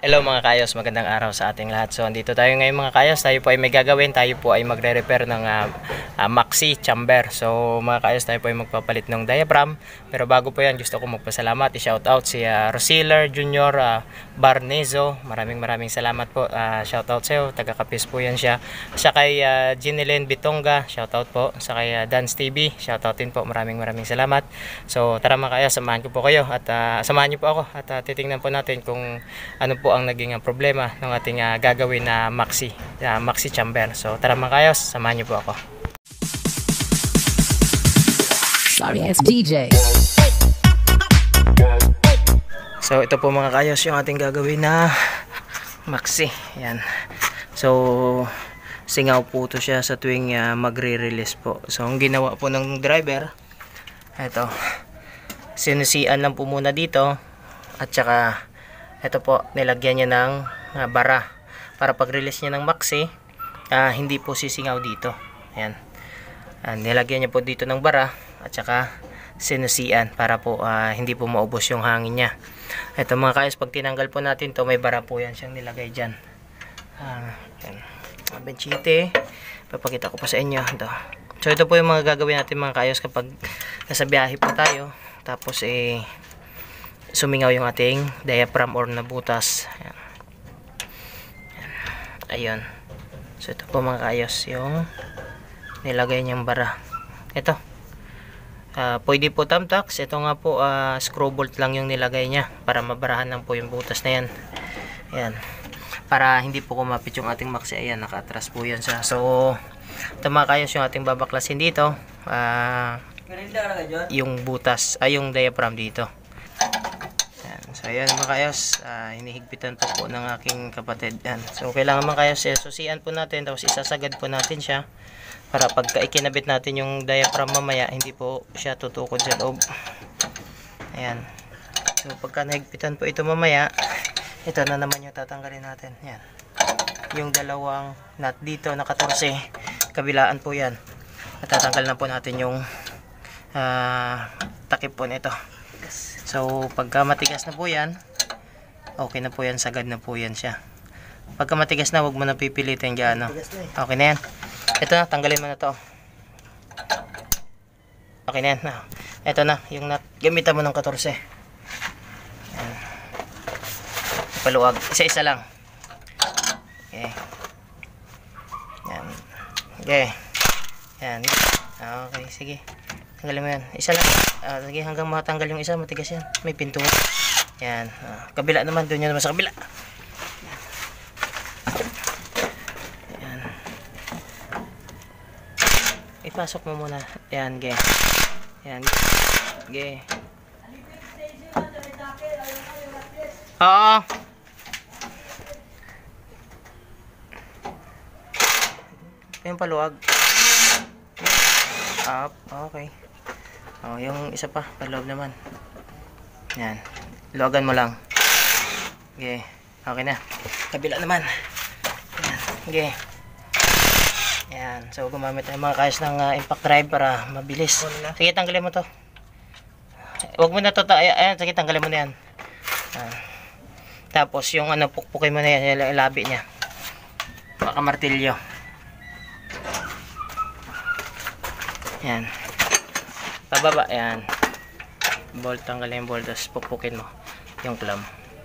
Hello mga kayos, magandang araw sa ating lahat. So andito tayo ngayon mga kayos, tayo po ay may gagawin, tayo po ay magre-repair ng maxi chamber. So mga kayos, tayo po ay magpapalit ng diaphragm. Pero bago po yan, gusto ko magpasalamat, i-shoutout si Rosiler Junior Barnezo. Maraming salamat po, shoutout sa iyo, taga-Kapis po yan siya. Sa kay Ginelen Bitonga, shoutout po. Sa kay Dance TV, shoutout din po, maraming salamat. So tara mga kayos, samahan ko po kayo at samahan niyo po ako at titingnan po natin kung ano po ang naging problema ng ating gagawin na maxi chamber. So tara mga kayos, samahan niyo po ako. Sorry, it's DJ. So ito po mga kayos yung ating gagawin na maxi. Yan. So singaw po to siya sa tuwing magre-release po. So ang ginawa po ng driver, ito, sinusian lang po muna dito at saka ito po, nilagyan niya ng bara para pag-release niya ng maxi, hindi po sisingaw dito. Ayan. Nilagyan niya po dito ng bara at saka sinusian para po hindi po maubos yung hangin niya. Ito mga kayos, pag tinanggal po natin to, may bara po yan siyang nilagay dyan. Benchite, papakita ko pa sa inyo ito. So ito po yung mga gagawin natin mga kayos kapag nasa biyahe po tayo, tapos sumingaw yung ating diaphragm or nabutas. Ayan. Ayun. So ito po mga kayos yung nilagay niyang bara. Ito, pwede po thumbtacks. Ito nga po screw bolt lang yung nilagay niya para mabarahan lang po yung butas na yan. Ayan, para hindi po kumapit yung ating maxi. Ayan, naka-atras po yan siya. So ito mga kayos yung ating babaklasin dito, yung butas, yung diaphragm dito. So ayan mga kayos, hinihigpitan po ng aking kapatid. Yan. So kailangan mga kayos, susian po natin, tapos isasagad po natin siya para pagka ikinabit natin yung diaphragm mamaya, hindi po siya tutukod sa loob. Ayan. So pagka nahigpitan po ito mamaya, ito na naman yung tatanggalin natin. Yan. Yung dalawang nut dito na 14, kabilaan po yan. At tatanggal na po natin yung takip po nito. So pagka matigas na po yan, okay na po yan, sagad na po yan siya. Pagka matigas na, huwag mo na pipilitin dyan, no? Okay na yan. Ito na, tanggalin mo na to. Okay na yan. Ito na, yung gamitan mo ng 14. Yan. Paluwag, isa-isa lang. Okay. Yan. Okay. Yan. Okay, sige. Tanggalin mo yan. Isa lang. Sige, hanggang matanggal yung isa, matigas yan. May pintura. Yan. Kabila naman, doon yun naman sa kabila. Yan. Ipasok mo muna. Yan, ge. Yan. Ge. Oo. Yung paluwag. Up. Okay. Yung isa pa, paloob naman. Yan. Luwagan mo lang. Okay. Okay na. Kabila naman. Yan. Okay. Yan. So, gumamit tayo mga kayos ng impact drive para mabilis. Sige, tanggalin mo to. Huwag mo na to. Ayan, sige, tanggalin mo na yan. Tapos, yung pukpukin mo na yan, yung labi niya. Baka martilyo. Yan. Pababa, yan. Bolt, tanggalin yung bolt, tapos pukpukin mo yung clamp.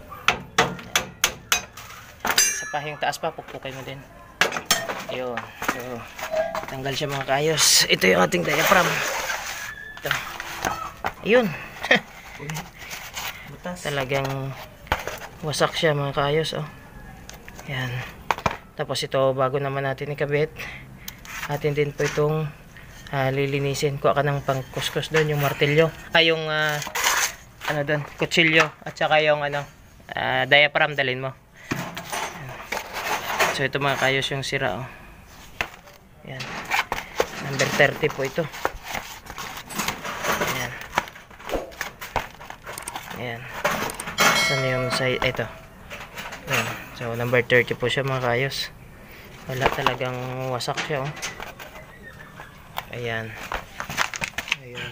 Isa pa, yung taas pa, pukpukin mo din. Ayun. So, tanggal siya mga kayos. Ito yung ating diaphragm. Ito. Ayun. Talagang wasak siya mga kayos, oh. Yan. Tapos ito, bago naman natin ikabit, atin din po itong lilinisin. Kuha ka ng pangkuskus doon, yung martilyo, yung doon, kutsilyo, at saka yung diaphragm dalhin mo. So ito mga kayos yung sira, oh. Yan, number 30 po ito. Yan. Yan. Saan yung side? Ito. Yan. So number 30 po siya mga kayos. Wala, talagang wasak siya, oh. Ayan. Ayun.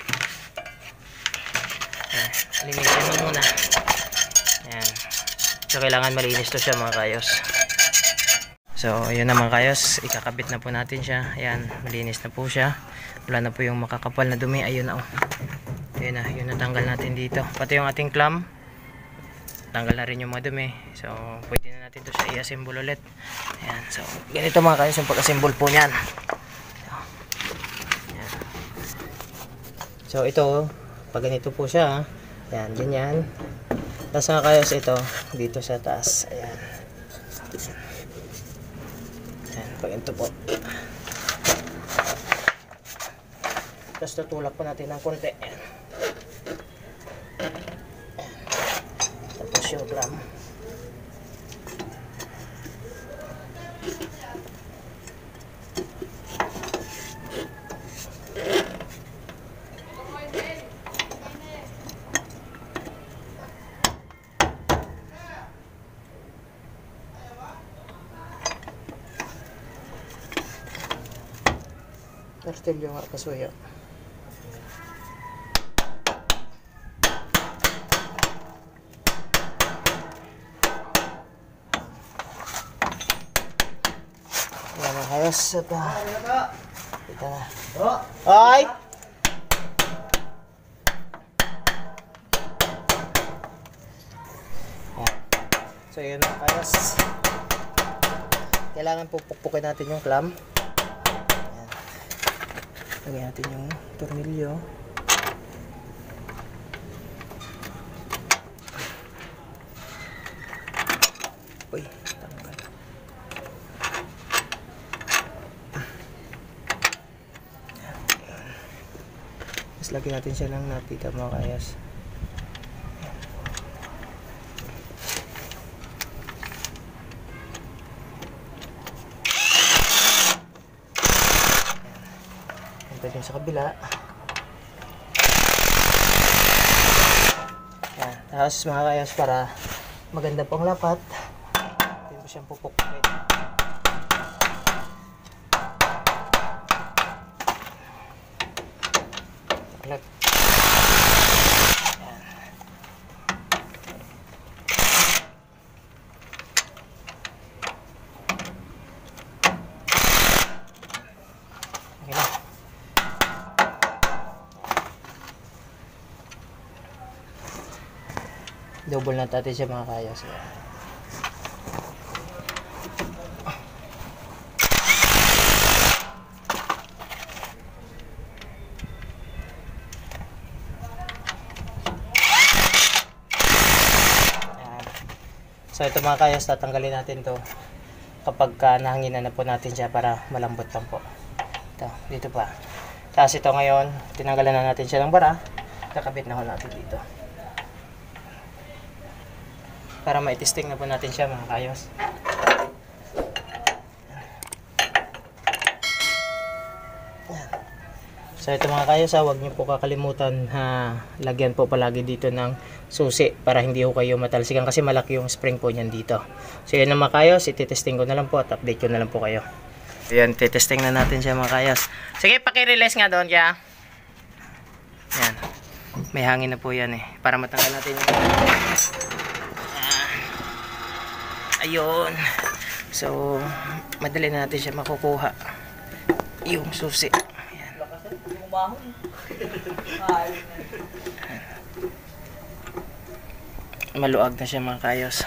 Linisin mo muna. Ayan. So kailangan malinis to siya mga kayos. So ayun na mga kayos, ikakabit na po natin siya. Ayan, malinis na po siya. Wala na po yung makakapal na dumi. Ayun na oh. Ayun na, yun natanggal natin dito. Pati yung ating clamp, tanggal na rin yung mga dumi. So pwede na natin to siya i-assemble ulit. Ayan, so ganito mga kayos yung pag-assemble po niyan. So ito, pag ganito po siya, ayan, ganyan. Tapos mga kayos ito, dito sa taas. Ayan. Ayan, pag ito po. Tapos tutulak po natin ng konti. Ayan. Ayan. Tapos yung clamp. Martilyo nga kasuyo. Yan ang hayos. Ito na. Ay! So yun ang hayos. Kailangan pupukpukin natin yung clamp. Lagyan natin yung tornilyo. Uy, tanggal. Tapos lagyan natin siya ng napita mga kayas. Pwede sa kabila. Yan. Tapos mga kayos, para maganda pong lapat, pwede mo siyang pupukpukin. Yan. Okay na. Double na natin siya mga kayos. So ito mga kayos, tatanggalin natin to kapag nahanginan na po natin siya para malambot lang po. Ito, dito pa. Tapos ito ngayon, tinanggalan na natin siya ng bara. Kakabit na ho natin dito. Para maitesting na po natin siya mga kayos. So ito mga kayos, huwag niyo po kakalimutan lagyan po palagi dito ng susi para hindi ho kayo matalsikan kasi malaki yung spring po niyan dito. So yan na mga kayos, ititesting ko na lang po at update ko na lang po kayo. Yan, titesting na natin siya mga kayos. Sige, paki-release nga doon kaya. Yan. May hangin na po yan para matanggal natin yung ayun. So, madali na natin siya makukuha. Yung susi. Ayan. Maluag na siya mga kayos.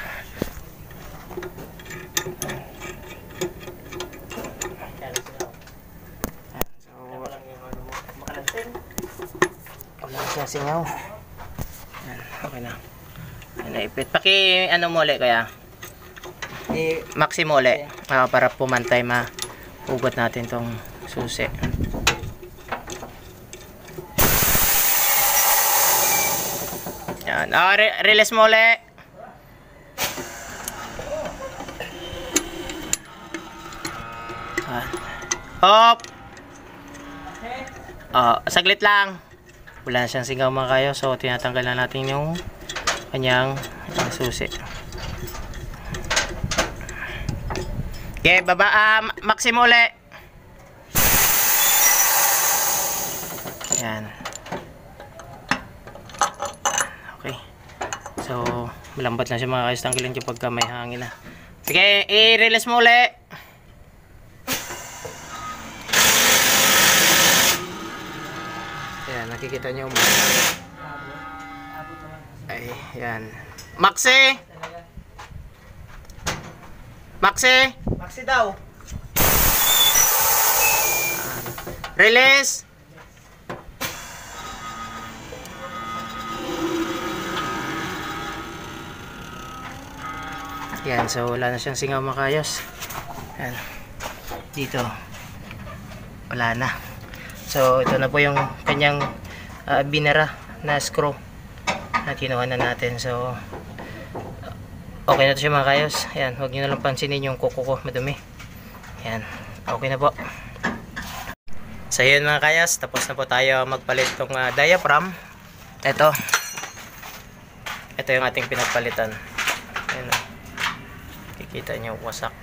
So, wala siya singaw. Ayan, okay na. Naipit. Paki ano muli kaya? Maximole para pumantay mahugot natin tong susi. Yan. Release mole. Hop. Saglit lang. Wala na siyang singaw mga kayo. So tinatanggal na natin yung kanyang susi. Okay, baba, Maximole. Yan. Okay. So, Malambot lang siya mga kayos. Tanggalin siya pagka may hangin na. Sige, i-release mo uli. Ayan, nakikita niyo ay, yan. Maxi! Maxi! Maxi daw. Release! Yan, so wala na siyang singaw makayos. Yan. Dito. Wala na. So ito na po yung kanyang binara na screw na kinuha na natin. So okay na to siya mga kayos. Yan, huwag nyo na lang pansinin yung kuko ko, madumi. Yan, okay na po. So yun mga kayos, tapos na po tayo magpalit ng diaphragm. Ito yung ating pinagpalitan. Ayan, kikita nyo, wasak.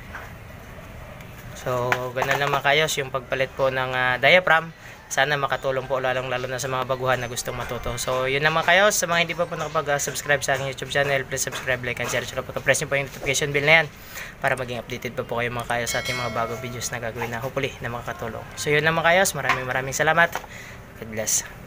So ganun lang mga kayos yung pagpalit po ng diaphragm. Sana makatulong po lalo na sa mga baguhan na gustong matuto. So yun naman kayo. Sa mga hindi pa po nakapag-subscribe sa aking YouTube channel, please subscribe, like, and share. So press nyo po yung notification bell na yan para maging updated pa po kayo mga kayo sa ating mga bagong videos na gagawin na hopefully na makakatulong. So yun naman kayo. Maraming salamat. God bless.